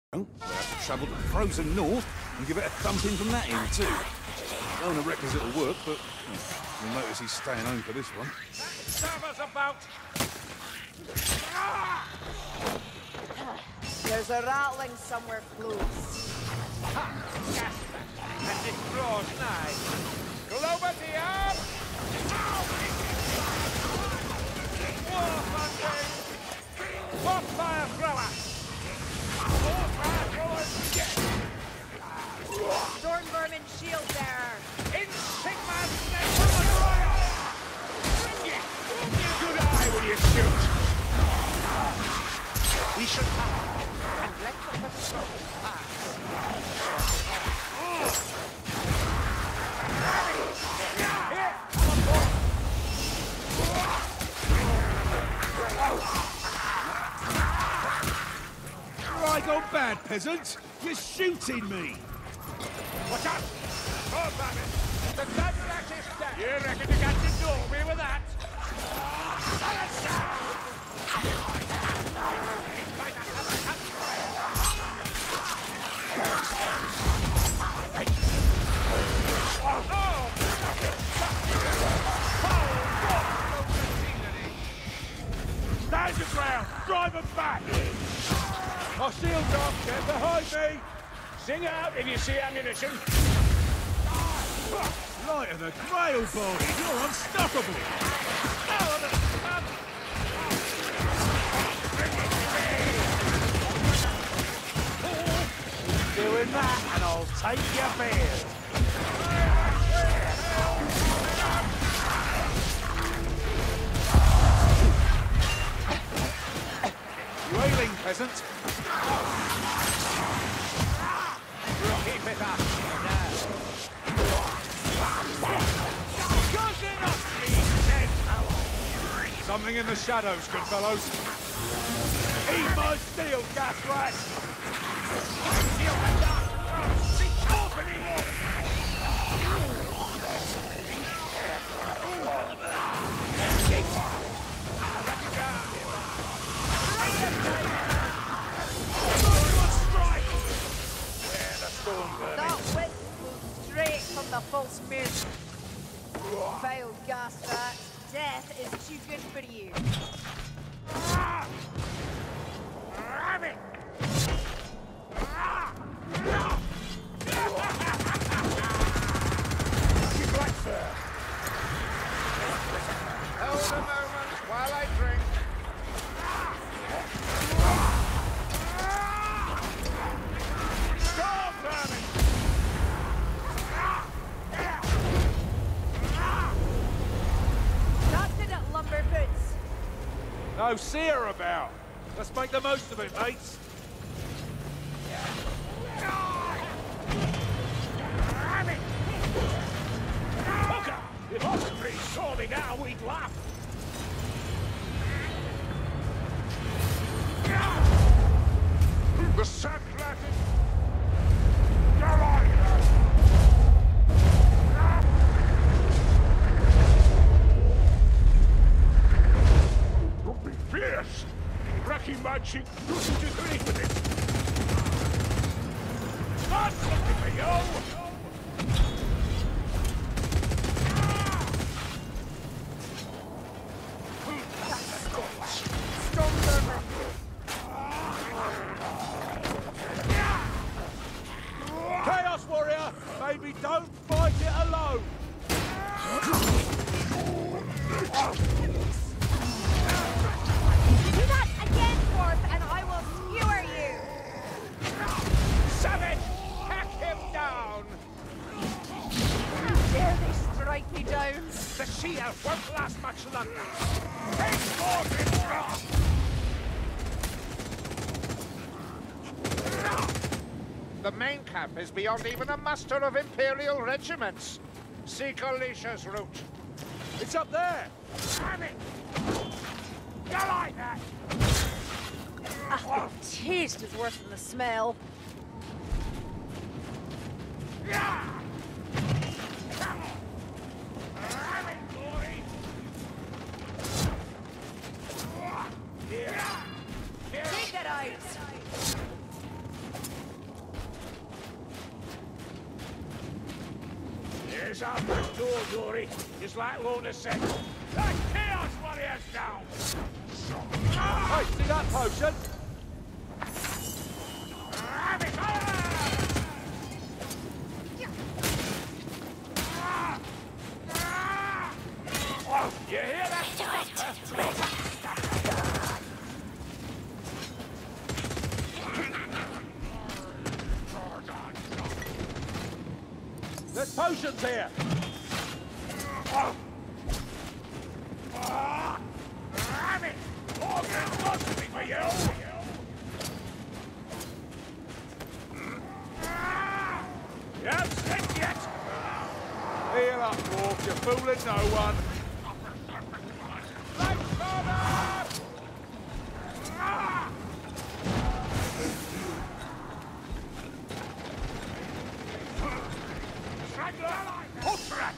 We'll have to travel to the frozen north and give it a thumping from that end too. Don't want to reckons it'll work, but you'll notice he's staying home for this one. Serve us about! There's a rattling somewhere close. Ha! Gas and it draws nigh. Globa diab! War funding! What fire thrower! More fire throwers! Storm vermin shield bearer. In Sigma's name for the royal! Good eye when you shoot! We should have and let the patrol pass. Right on bad, peasant! You're shooting me! Watch out! Oh, damn it! The Dunrat is dead! You reckon you got to do me with that? Stand your ground! Drive them back! My shield's up! Get behind me! Sing out if you see ammunition! Light of the Grail, Baldy! You're unstoppable! Doing that and I'll take your beard! You ailing, peasant? Keep it up! Now! Something in the shadows, good fellows. Eat my steel, gas rat! Steel and dark! See off anymore! That wind blew straight from the false moon. Vile gas rat. Death is too good for you. Rabbit! Hold a moment while I drink. Stop, vermin! Nothing at Lumberfoots. No seer about. Let's make the most of it, mates. Hooker! If Osprey saw me now, we'd laugh. The sack Latin. Don't be fierce! Cracking my cheek, losing to grief with it! Start looking for you! Storm vermin. Chaos Warrior! Maybe don't fight it alone! Do that again, Dwarf, and I will skewer you. Savage! Hack him down! Dare they strike me down? The she-elf won't last much longer! Take more of it! The main camp is beyond even a muster of Imperial regiments. Seek Alicia's route. It's up there! Damn it! You like that? Ah, the taste is worse than the smell. Yeah! Damn it, boy! Take that out. There's our back door, Dory. Just like Lorna said. That Chaos Warrior's down! Hey, see that potion? Have it! Oh, you hear that? There's potions here! Have it! Morgan's got something for you! Yep, stick yet! Heal up, Dwarf, you're fooling no one! Lights forward! Straggler! Hotrat!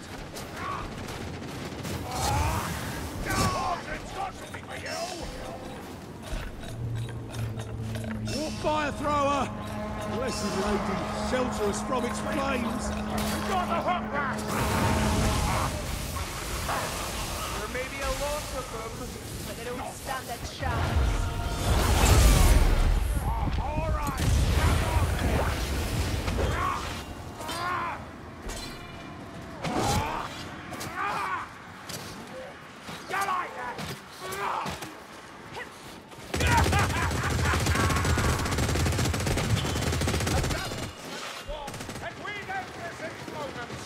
Morgan's got something for you! War fire thrower! Blessed lady, shelter us from its flames! Got the hook rat! There may be a lot of them. But they don't stand a chance. All right! You like that? And we don't resist moments.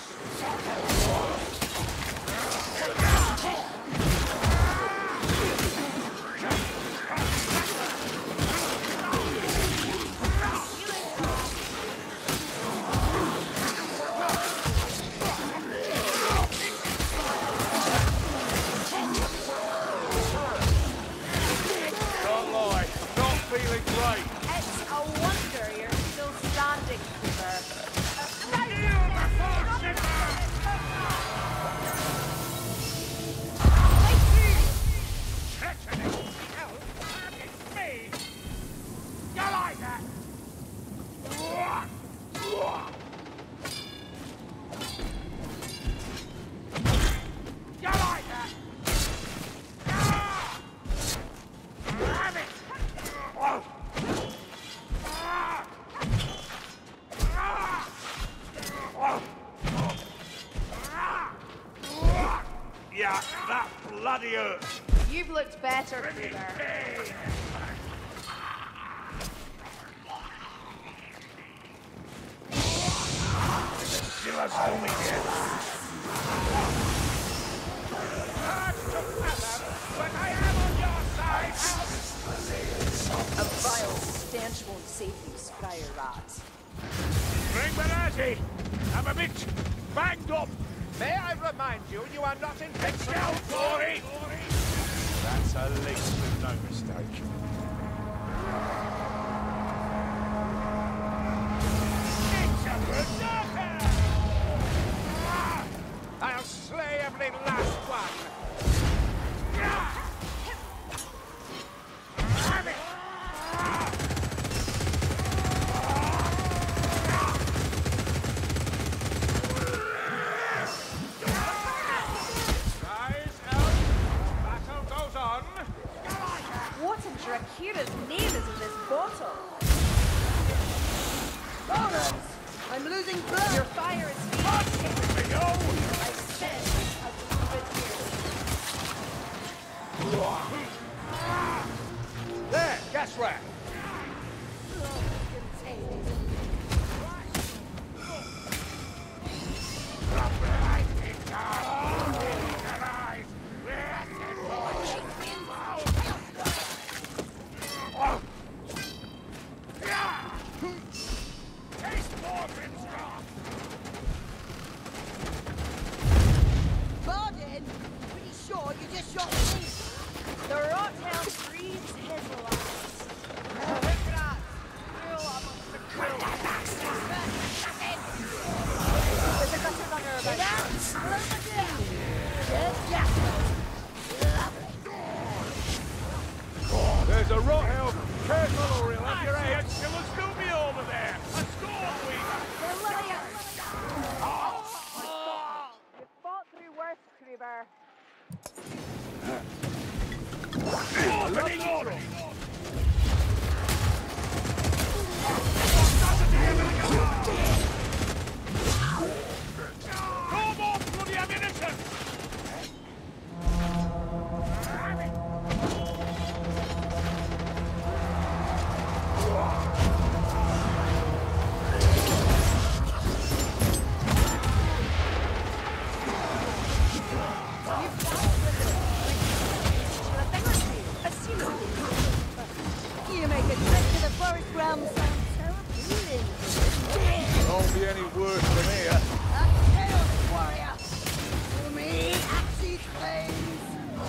Don't lie, I'm not feeling great. It's a wonder you're still standing, Cooper. It's me! You like that? You like that? Have it! Yeah, that bloody hurts. You've looked better, Cooper. Shivers only here. But I am on your side. A vile stench won't save you, Spire Rat. Bring Berardi. I'm a bit banged up. May I remind you, you are not in Excel, Dory. That's a least with no mistake. It's a berserker! I'll slay every last one. Have it! Rise, Elf. Battle goes on. What in Drakira's name is in this bottle? Lawrence! I'm losing blood! Your fire is fading! I sense a little bit here. There, gas rat. Pardon? Pretty sure you just shot me. The Rothelm breeds his lives. There's a gutter under our There's a rot elf. Careful or he'll have your head. She'll still be over there. any worse than here. A chaos warrior. For me, Axie flames.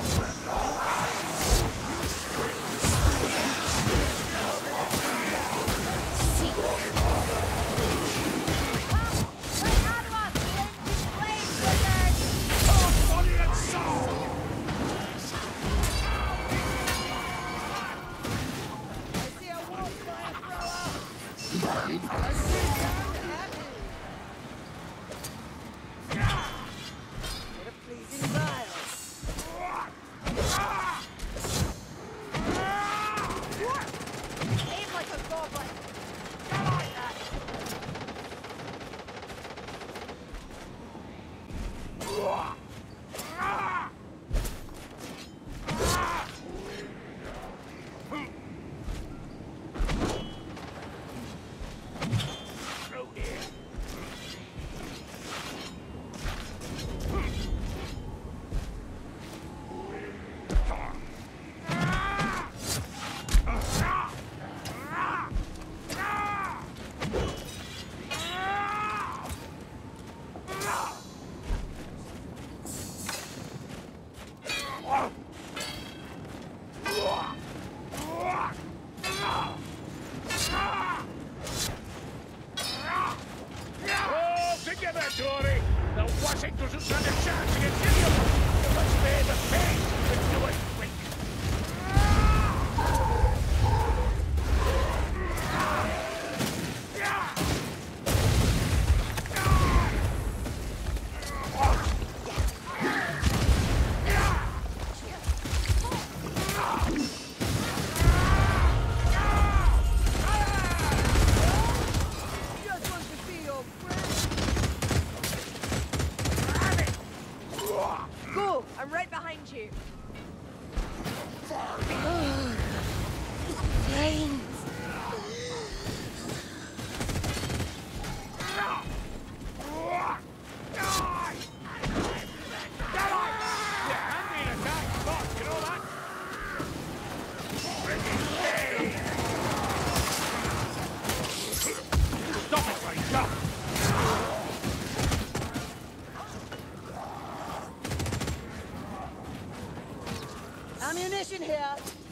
Ammunition here.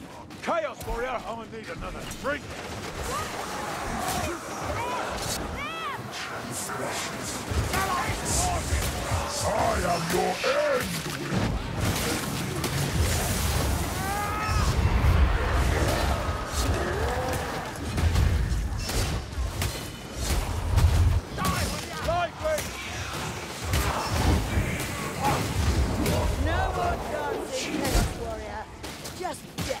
Chaos warrior, I'm gonna need another drink. I am your end. No more dancing, Chaos Warrior. Just death.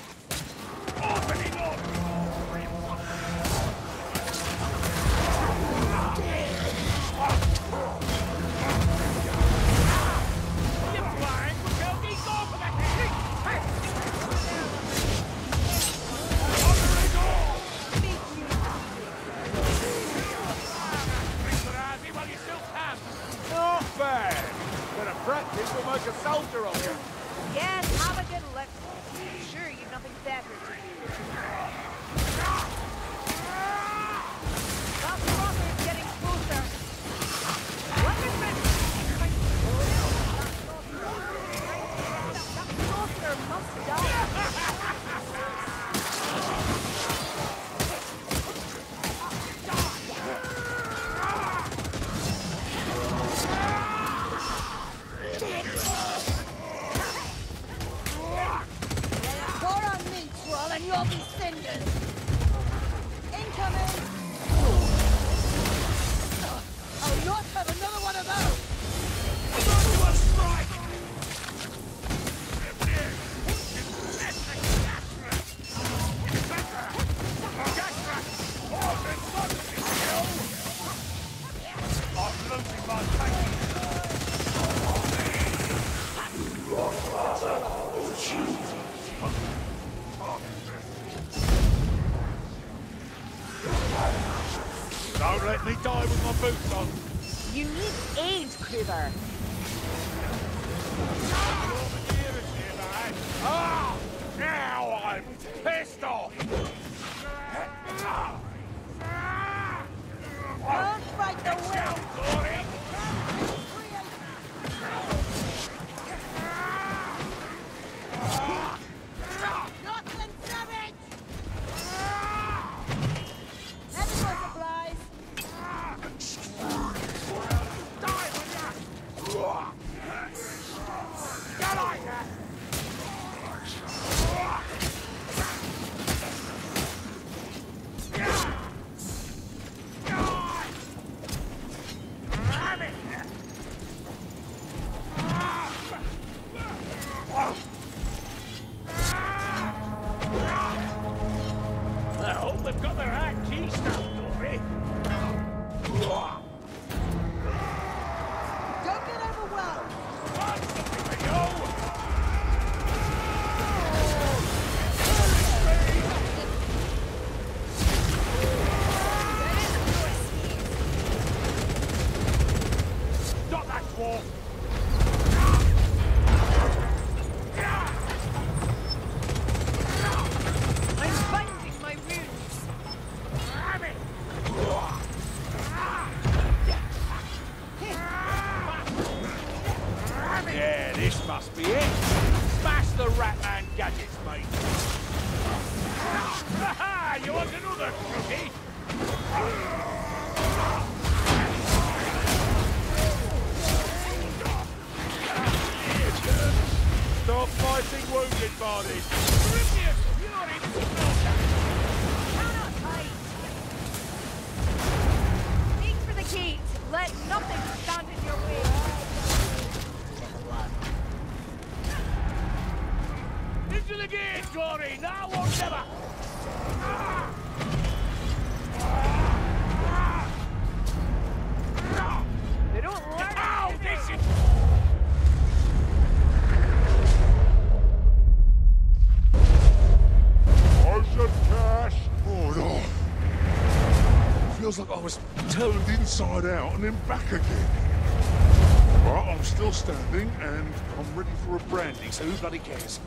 Not bad. Bit of practice will make a soldier of you. Yes, have a good look. Sure, you've nothing better to do. That front is getting closer. Wonderful. That monster must die. And you'll be cinders. Incoming! I'll not have another one of those! To a strike! I'm losing my tank. Don't let me die with my boots on. You need aid, Kruber. Ah! Now I'm pissed off! Don't fight the will! Stop fighting wounded bodies! Oryxius, you're in slaughter! Cannot hide. Aim for the gate. Let nothing stand in your way. Into the gate, Glory, now or never! They don't learn. Ow, this is... cash! Oh no! Feels like I was turned inside out and then back again. But I'm still standing and I'm ready for a brandy, so who bloody cares?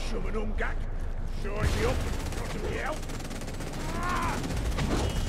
Shumanum Gak. Showing me up in front of the elf.